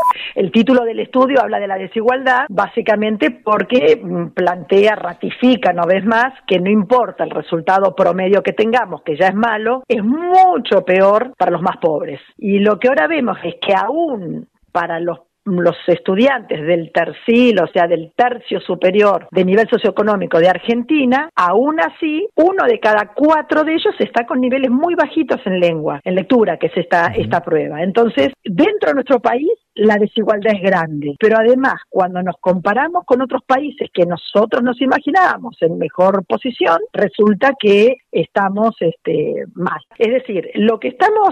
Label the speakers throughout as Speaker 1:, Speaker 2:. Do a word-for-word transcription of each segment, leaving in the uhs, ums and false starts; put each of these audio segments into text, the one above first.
Speaker 1: El título del estudio habla de la desigualdad, básicamente porque plantea, ratifica una vez más que no importa el resultado promedio que tengamos, que ya es malo, es mucho peor para los más pobres. Y lo que ahora vemos es que aún para los los estudiantes del tercil, o sea, del tercio superior de nivel socioeconómico de Argentina, aún así, uno de cada cuatro de ellos está con niveles muy bajitos en lengua, en lectura, que es esta, uh-huh. esta prueba. Entonces, dentro de nuestro país, la desigualdad es grande, pero además, cuando nos comparamos con otros países que nosotros nos imaginábamos en mejor posición, resulta que estamos este, mal. Es decir, lo que estamos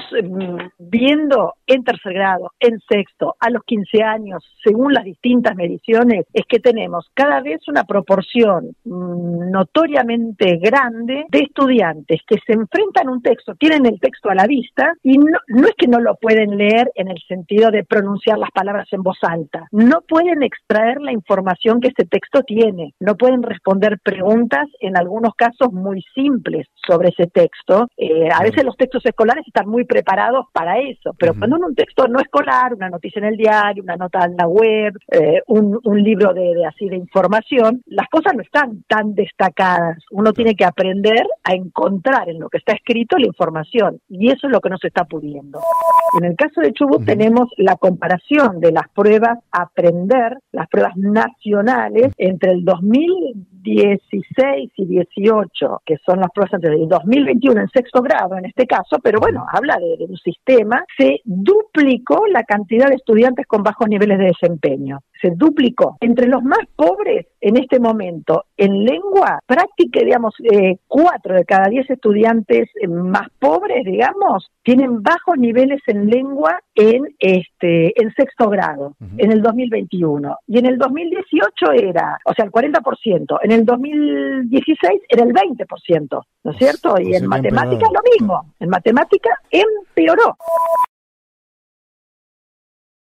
Speaker 1: viendo en tercer grado, en sexto, a los quince años, según las distintas mediciones, es que tenemos cada vez una proporción mmm, notoriamente grande de estudiantes que se enfrentan a un texto, tienen el texto a la vista y no, no es que no lo pueden leer en el sentido de pronunciar las palabras en voz alta, no pueden extraer la información que este texto tiene, no pueden responder preguntas en algunos casos muy simples sobre ese texto. Eh, a veces los textos escolares están muy preparados para eso, pero uh-huh. cuando un texto no escolar, una noticia en el diario, una nota en la web, eh, un, un libro de, de así de información, las cosas no están tan destacadas. Uno tiene que aprender a encontrar en lo que está escrito la información, y eso es lo que no se está pudiendo. En el caso de Chubut uh-huh. tenemos la comparación de las pruebas Aprender, las pruebas nacionales, entre el dos mil dieciséis y dieciocho, que son las pruebas antes del dos mil veintiuno en sexto grado en este caso, pero bueno, habla de, de un sistema, se duplicó la cantidad de estudiantes con bajos niveles de desempeño. Se duplicó. Entre los más pobres en este momento, en lengua, práctica, digamos, eh, cuatro de cada diez estudiantes más pobres, digamos, tienen bajos niveles en lengua en este en sexto grado, uh-huh. en el dos mil veintiuno. Y en el dos mil dieciocho era, o sea, el cuarenta por ciento. En el dos mil dieciséis era el veinte por ciento, ¿no es cierto? Y en matemática lo mismo. En matemática empeoró.